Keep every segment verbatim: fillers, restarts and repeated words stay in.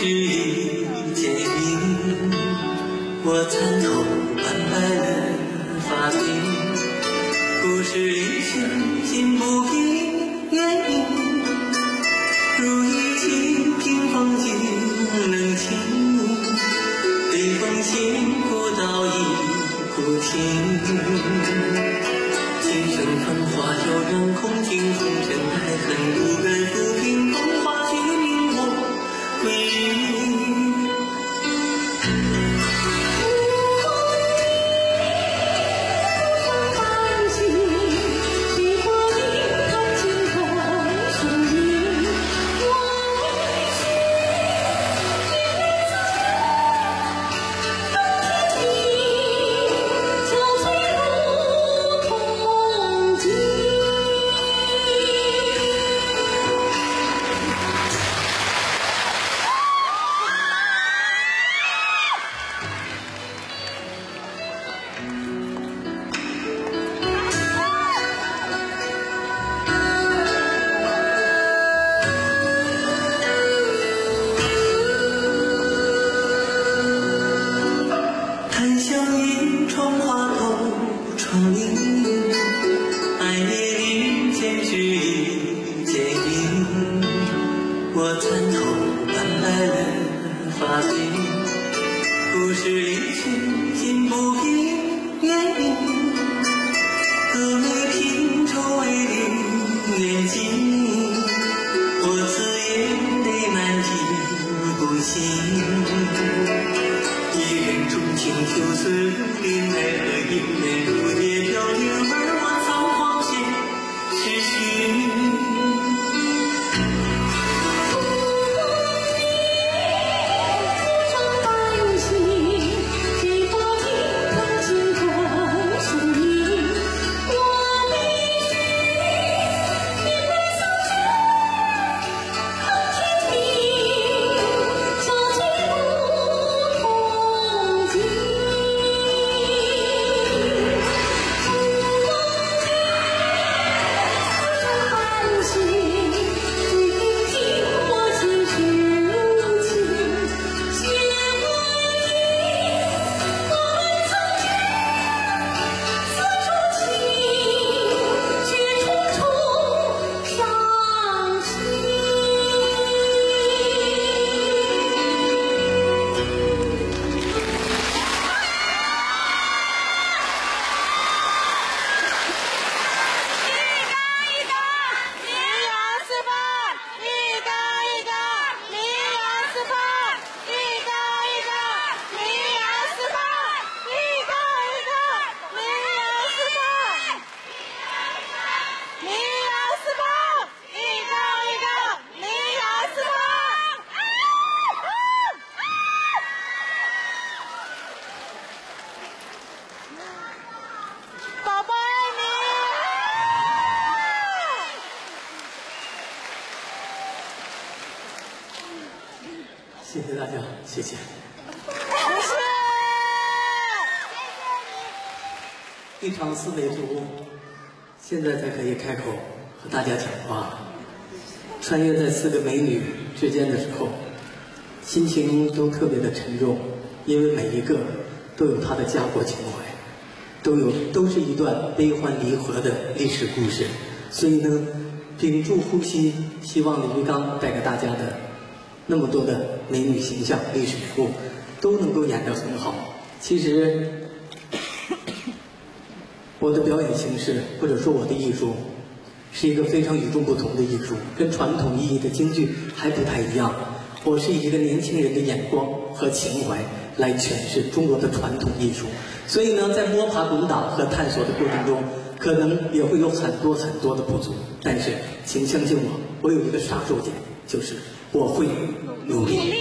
只一见面，我参透斑白了发鬓，故事里却心不平原因，如一起平风景冷清，对风信古道一不停，今生繁华又让空尽红尘爱恨不愿抚平，风华绝命我归于谢谢大家，谢谢。 谢谢。 一场四美足，现在才可以开口和大家讲话。穿越在四个美女之间的时候，心情都特别的沉重，因为每一个都有她的家国情怀，都有都是一段悲欢离合的历史故事。所以呢，屏住呼吸，希望李玉刚带给大家的那么多的美女形象、历史人物都能够演得很好。其实我的表演形式或者说我的艺术是一个非常与众不同的艺术，跟传统意义的京剧还不太一样。我是以一个年轻人的眼光和情怀来诠释中国的传统艺术，所以呢，在摸爬滚打和探索的过程中，可能也会有很多很多的不足，但是请相信我，我有一个杀手锏，就是我会努力。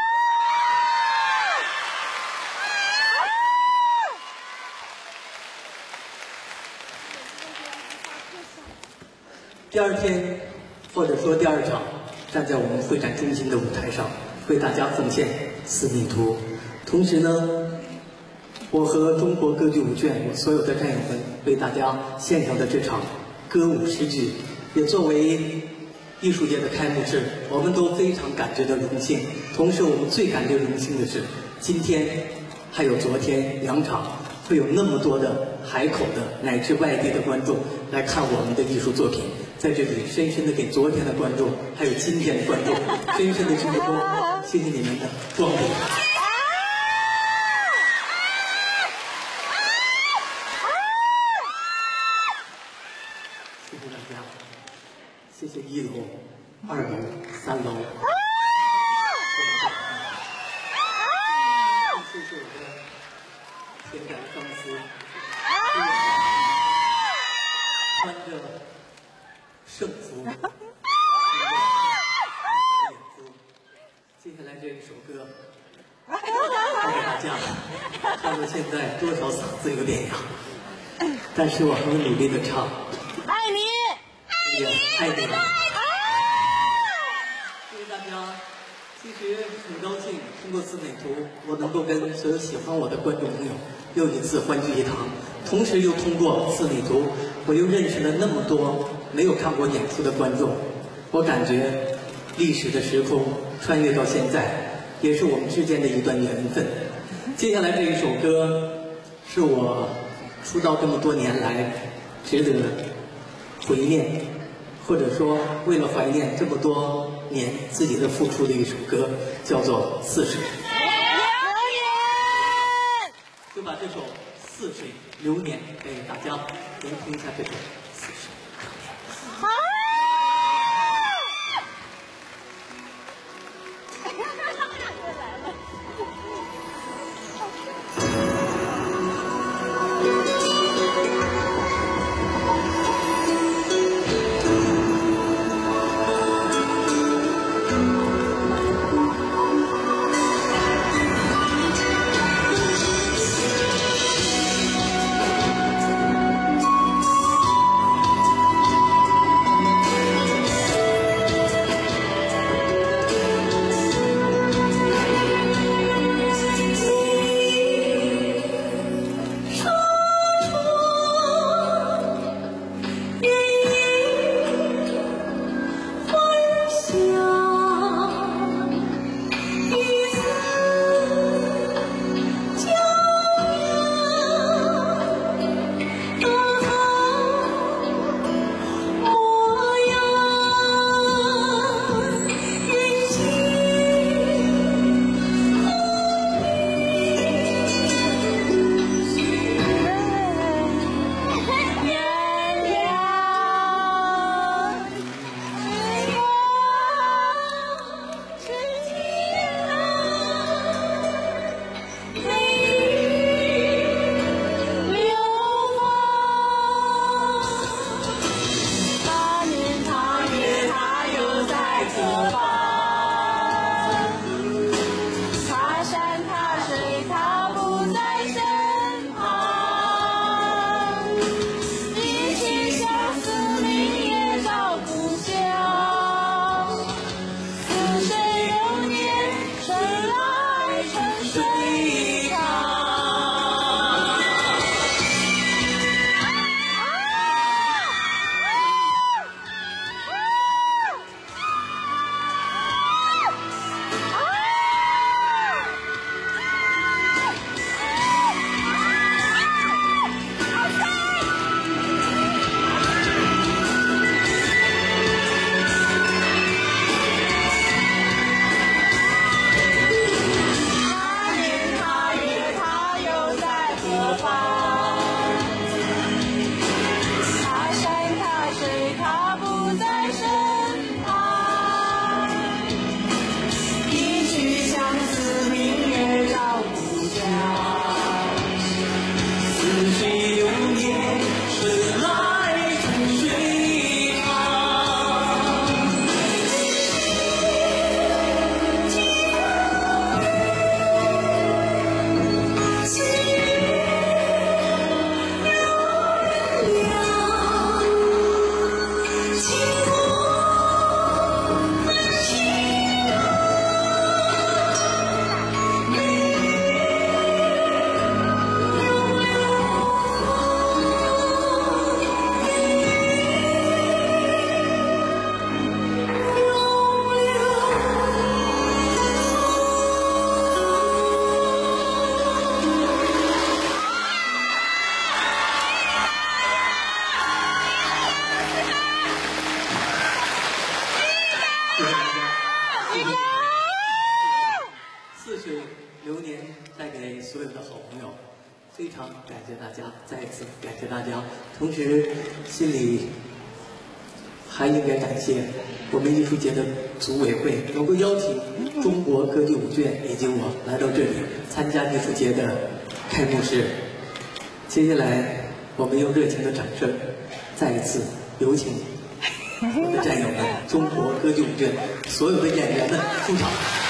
第二天，或者说第二场，站在我们会展中心的舞台上，为大家奉献《四命图》。同时呢，我和中国歌剧舞圈我所有的战友们为大家献上的这场歌舞诗句，也作为艺术节的开幕式，我们都非常感觉到荣幸。同时，我们最感觉荣幸的是，今天还有昨天两场，会有那么多的海口的乃至外地的观众来看我们的艺术作品。在这里，深深的给昨天的观众，还有今天的观众，深深的鞠躬，谢谢你们的光临。谢谢大家，谢谢一楼、二楼、三楼。谢谢我的铁杆钢丝，穿着圣服，接下来这一首歌，送给大家。唱到现在，多少嗓子有点哑，但是我很努力的唱。 爱你， 也爱你。谢谢大家。其实很高兴通过四美图，我能够跟所有喜欢我的观众朋友又一次欢聚一堂。同时又通过四美图，我又认识了那么多没有看过演出的观众。我感觉历史的时空穿越到现在，也是我们之间的一段缘分。接下来这一首歌，是我出道这么多年来值得回念，或者说为了怀念这么多年自己的付出的一首歌，叫做《似水》。就把这首《似水流年》给大家聆听一下这首《似水流年》。好。 似水流年带给所有的好朋友，非常感谢大家，再一次感谢大家。同时，心里还应该感谢我们艺术节的组委会，能够邀请中国歌剧舞剧院以及我来到这里参加艺术节的开幕式。接下来，我们用热情的掌声，再一次有请我的战友们，中国歌剧舞剧院所有的演员们出场。